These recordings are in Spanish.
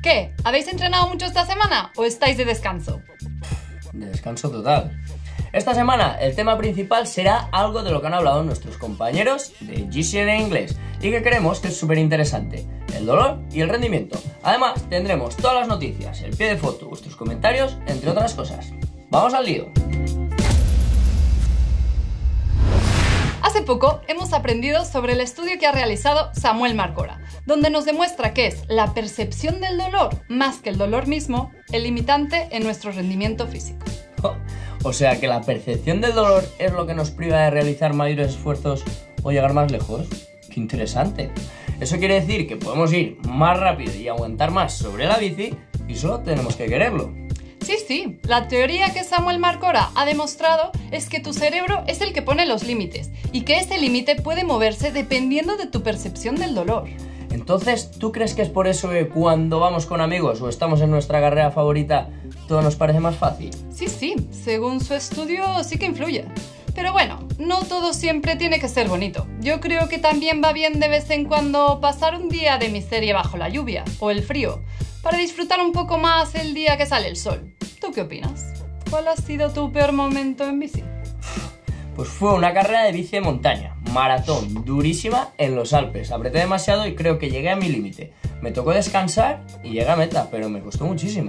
¿Qué? ¿Habéis entrenado mucho esta semana o estáis de descanso? De descanso total. Esta semana el tema principal será algo de lo que han hablado nuestros compañeros de GCN Inglés y que creemos que es súper interesante: el dolor y el rendimiento. Además tendremos todas las noticias, el pie de foto, vuestros comentarios, entre otras cosas. ¡Vamos al lío! Hace poco hemos aprendido sobre el estudio que ha realizado Samuel Marcora, donde nos demuestra que es la percepción del dolor, más que el dolor mismo, el limitante en nuestro rendimiento físico. O sea que la percepción del dolor es lo que nos priva de realizar mayores esfuerzos o llegar más lejos. ¡Qué interesante! Eso quiere decir que podemos ir más rápido y aguantar más sobre la bici y solo tenemos que quererlo. Sí, la teoría que Samuel Marcora ha demostrado es que tu cerebro es el que pone los límites y que ese límite puede moverse dependiendo de tu percepción del dolor. Entonces, ¿tú crees que es por eso que cuando vamos con amigos o estamos en nuestra carrera favorita todo nos parece más fácil? Sí, según su estudio sí que influye. Pero bueno, no todo siempre tiene que ser bonito. Yo creo que también va bien de vez en cuando pasar un día de miseria bajo la lluvia o el frío, para disfrutar un poco más el día que sale el sol. ¿Tú qué opinas? ¿Cuál ha sido tu peor momento en bici? Pues fue una carrera de bici de montaña, maratón, durísima en los Alpes. Apreté demasiado y creo que llegué a mi límite. Me tocó descansar y llegué a meta, pero me costó muchísimo.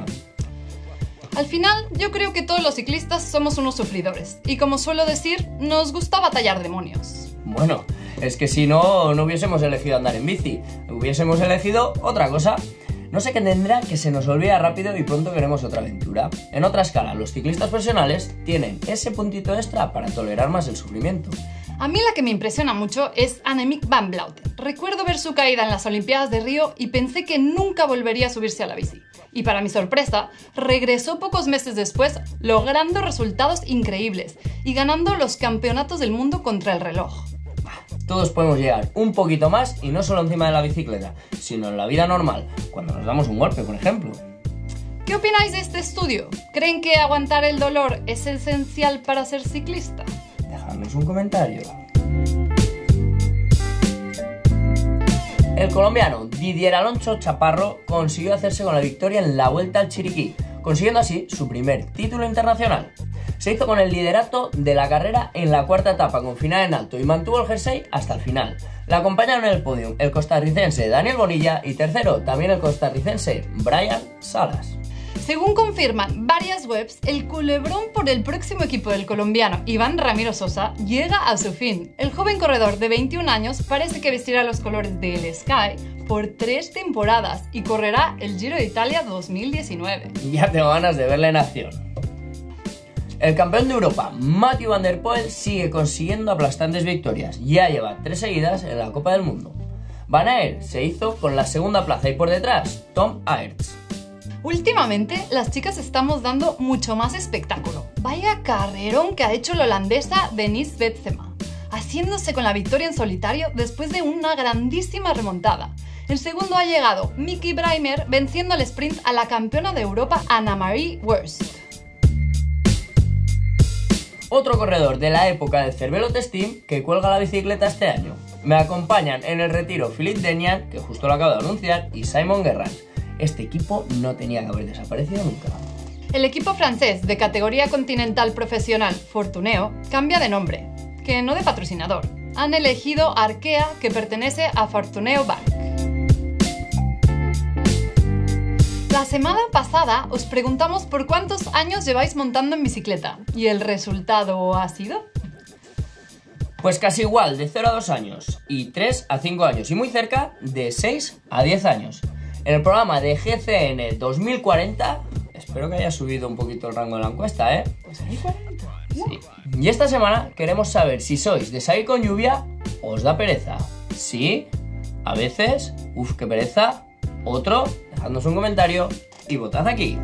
Al final, yo creo que todos los ciclistas somos unos sufridores. Y como suelo decir, nos gusta batallar demonios. Bueno, es que si no hubiésemos elegido andar en bici. Hubiésemos elegido otra cosa. No sé qué tendrá que se nos olvida rápido y pronto queremos otra aventura. En otra escala, los ciclistas profesionales tienen ese puntito extra para tolerar más el sufrimiento. A mí la que me impresiona mucho es Annemiek van Vleuten. Recuerdo ver su caída en las Olimpiadas de Río y pensé que nunca volvería a subirse a la bici. Y para mi sorpresa, regresó pocos meses después, logrando resultados increíbles y ganando los campeonatos del mundo contra el reloj. Todos podemos llegar un poquito más y no solo encima de la bicicleta, sino en la vida normal, cuando nos damos un golpe, por ejemplo. ¿Qué opináis de este estudio? ¿Creen que aguantar el dolor es esencial para ser ciclista? Dejadnos un comentario. El colombiano Didier Alonso Chaparro consiguió hacerse con la victoria en la Vuelta al Chiriquí, consiguiendo así su primer título internacional. Se hizo con el liderato de la carrera en la cuarta etapa con final en alto y mantuvo el jersey hasta el final. Le acompañaron en el podio el costarricense Daniel Bonilla y tercero también el costarricense Brian Salas. Según confirman varias webs, el culebrón por el próximo equipo del colombiano Iván Ramiro Sosa llega a su fin. El joven corredor de 21 años parece que vestirá los colores del Sky por 3 temporadas y correrá el Giro de Italia 2019. Ya tengo ganas de verla en acción. El campeón de Europa, Mathieu van der Poel, sigue consiguiendo aplastantes victorias. Ya lleva 3 seguidas en la Copa del Mundo. Van Aert se hizo con la segunda plaza y por detrás, Tom Aerts. Últimamente, las chicas estamos dando mucho más espectáculo. Vaya carrerón que ha hecho la holandesa Denise Betsema, haciéndose con la victoria en solitario después de una grandísima remontada. En segundo ha llegado Miki Breimer, venciendo al sprint a la campeona de Europa Anna-Marie Worst. Otro corredor de la época de Cervelo Team que cuelga la bicicleta este año. Me acompañan en el retiro Philippe Denian, que justo lo acabo de anunciar, y Simon Guerrand. Este equipo no tenía que haber desaparecido nunca. El equipo francés de categoría continental profesional Fortuneo cambia de nombre, que no de patrocinador. Han elegido Arkea, que pertenece a Fortuneo Bank. La semana pasada os preguntamos por cuántos años lleváis montando en bicicleta, ¿y el resultado ha sido? Pues casi igual, de 0 a 2 años, y 3 a 5 años, y muy cerca, de 6 a 10 años. En el programa de GCN 2040, espero que haya subido un poquito el rango de la encuesta, ¿eh? ¿2040? Sí. Y esta semana queremos saber si sois de salir con lluvia o os da pereza. Sí, a veces, qué pereza. Otro, dejadnos un comentario y votad aquí.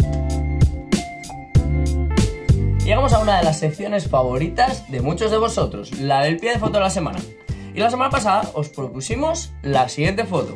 Llegamos a una de las secciones favoritas de muchos de vosotros, la del pie de foto de la semana. Y la semana pasada os propusimos la siguiente foto.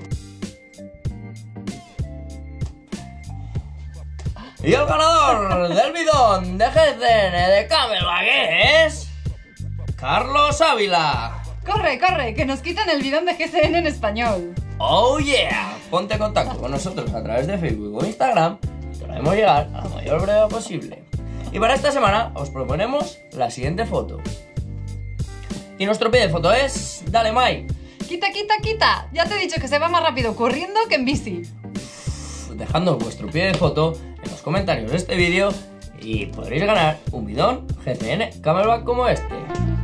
Y el ganador del bidón de GCN de Camelback es Carlos Ávila. ¡Corre, corre! ¡Que nos quitan el bidón de GCN en español! ¡Oh yeah! ponte en contacto con nosotros a través de Facebook o Instagram y te lo haremos llegar a la mayor brevedad posible. Y para esta semana os proponemos la siguiente foto. Y nuestro pie de foto es... ¡Dale, Mai! ¡Quita, quita, quita! Ya te he dicho que se va más rápido corriendo que en bici. Dejando vuestro pie de foto en los comentarios de este vídeo y podréis ganar un bidón GCN Camelback como este.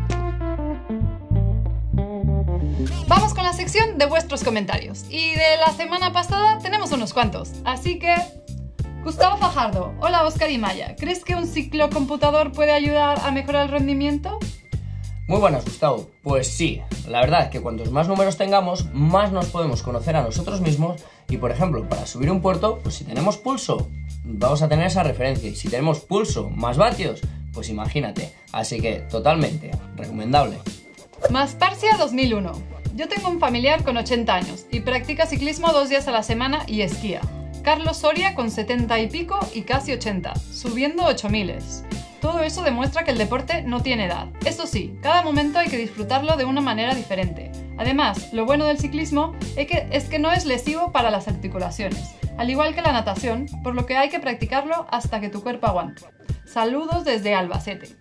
Vamos con la sección de vuestros comentarios. Y de la semana pasada tenemos unos cuantos. Así que... Gustavo Fajardo. Hola, Óscar y Maya. ¿Crees que un ciclocomputador puede ayudar a mejorar el rendimiento? Muy buenas, Gustavo. Pues sí, la verdad es que cuantos más números tengamos, más nos podemos conocer a nosotros mismos y, por ejemplo, para subir un puerto, pues si tenemos pulso, vamos a tener esa referencia y si tenemos pulso más vatios, pues imagínate. Así que, totalmente, recomendable. Masparcia 2001. Yo tengo un familiar con 80 años y practica ciclismo 2 días a la semana y esquía. Carlos Soria con 70 y pico y casi 80, subiendo 8000. Todo eso demuestra que el deporte no tiene edad. Eso sí, cada momento hay que disfrutarlo de una manera diferente. Además, lo bueno del ciclismo es que no es lesivo para las articulaciones, al igual que la natación, por lo que hay que practicarlo hasta que tu cuerpo aguante. Saludos desde Albacete.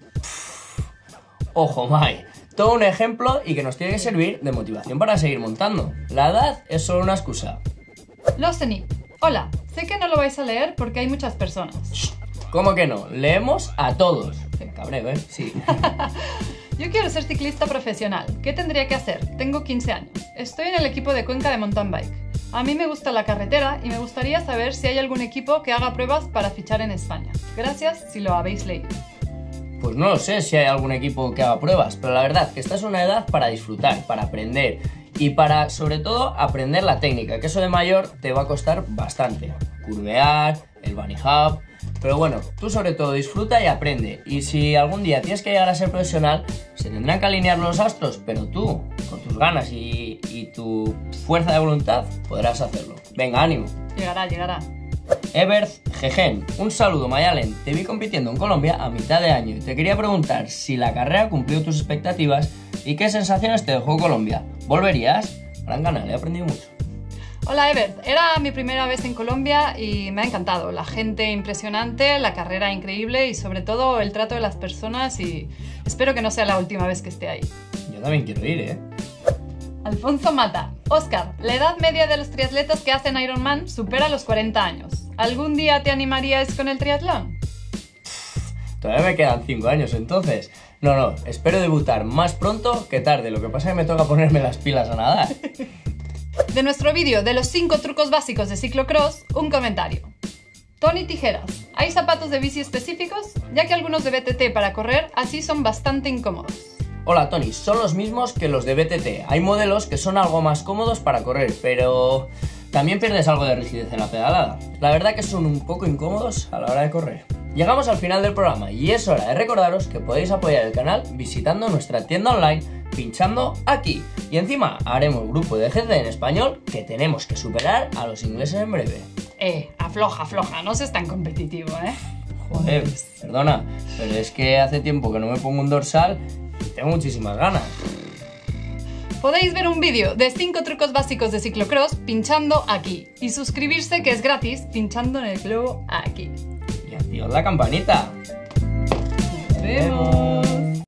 Ojo, Mai, todo un ejemplo y que nos tiene que servir de motivación para seguir montando. La edad es solo una excusa. Loseni. Hola, sé que no lo vais a leer porque hay muchas personas. ¿Cómo que no? Leemos a todos. Qué cabreo, ¿eh? Sí. Yo quiero ser ciclista profesional. ¿Qué tendría que hacer? Tengo 15 años. Estoy en el equipo de Cuenca de mountain bike. A mí me gusta la carretera y me gustaría saber si hay algún equipo que haga pruebas para fichar en España. Gracias si lo habéis leído. Pues no lo sé si hay algún equipo que haga pruebas, pero la verdad que esta es una edad para disfrutar, para aprender y para, sobre todo, aprender la técnica, que eso de mayor te va a costar bastante. Curvear, el bunny hop... Pero bueno, tú sobre todo disfruta y aprende. Y si algún día tienes que llegar a ser profesional, se tendrán que alinear los astros, pero tú, con tus ganas y tu fuerza de voluntad, podrás hacerlo. Venga, ánimo. Llegará, llegará. Everth Gegen, un saludo, Mayalen. Te vi compitiendo en Colombia a mitad de año y te quería preguntar si la carrera cumplió tus expectativas y qué sensaciones te dejó Colombia. ¿Volverías? Gran canal, he aprendido mucho. Hola Everth, era mi primera vez en Colombia y me ha encantado. La gente impresionante, la carrera increíble y sobre todo el trato de las personas y espero que no sea la última vez que esté ahí. Yo también quiero ir, ¿eh? Alfonso Mata. Óscar, la edad media de los triatletas que hacen Ironman supera los 40 años. ¿Algún día te animarías con el triatlón? Todavía me quedan 5 años entonces. No, espero debutar más pronto que tarde. Lo que pasa es que me toca ponerme las pilas a nadar. De nuestro vídeo de los 5 trucos básicos de ciclocross, un comentario. Tony Tijeras. ¿Hay zapatos de bici específicos? Ya que algunos de BTT para correr así son bastante incómodos. Hola Tony, son los mismos que los de BTT. Hay modelos que son algo más cómodos para correr, pero también pierdes algo de rigidez en la pedalada. La verdad que son un poco incómodos a la hora de correr. Llegamos al final del programa y es hora de recordaros que podéis apoyar el canal visitando nuestra tienda online, pinchando aquí. Y encima haremos grupo de GC en español que tenemos que superar a los ingleses en breve. Afloja, no seas tan competitivo, ¿eh? Joder, perdona, pero es que hace tiempo que no me pongo un dorsal y tengo muchísimas ganas. Podéis ver un vídeo de 5 trucos básicos de ciclocross pinchando aquí y suscribirse, que es gratis, pinchando en el globo aquí. Y activad la campanita. Nos vemos.